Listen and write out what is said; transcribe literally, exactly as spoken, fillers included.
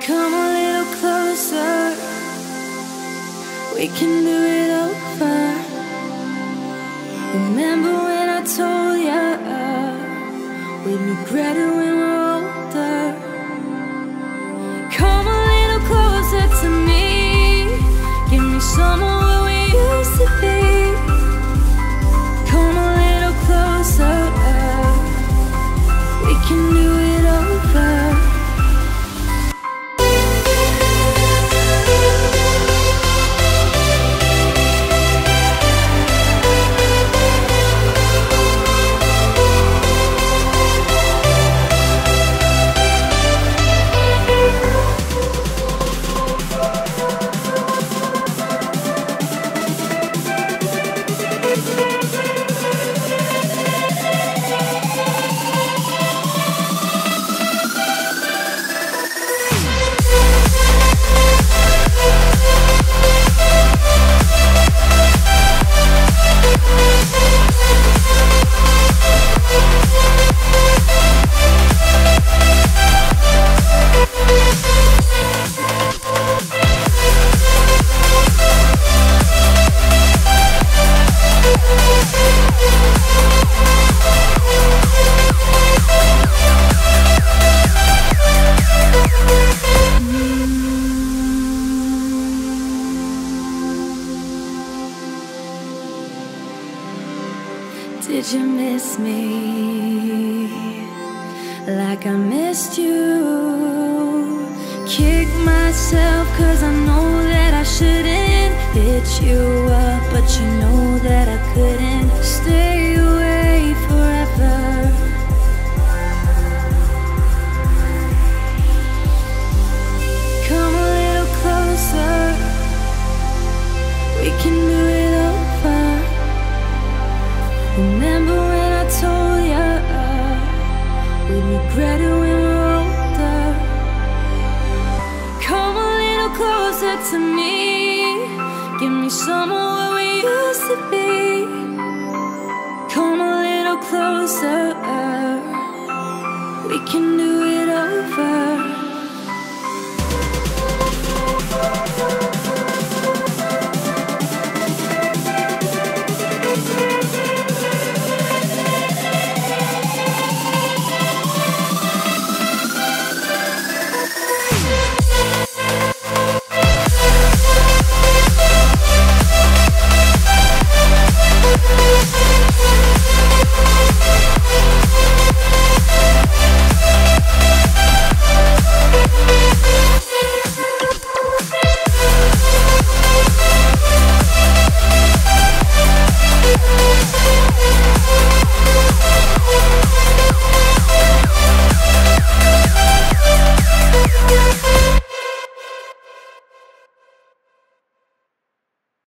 Come a little closer, we can do it over. Remember when I told ya we'd regret it when we're older? Come a little closer to me, give me some of where we used to be. Come a little closer, we can do it over. Did you miss me like I missed you? Kick myself cause I know that I shouldn't hit you up, but you know that I couldn't stay away forever. Come a little closer, we can do it over. Remember when I told ya we'd regret it when we're older? Come a little closer to me, give me some of where we used to be. Come a little closer, we can do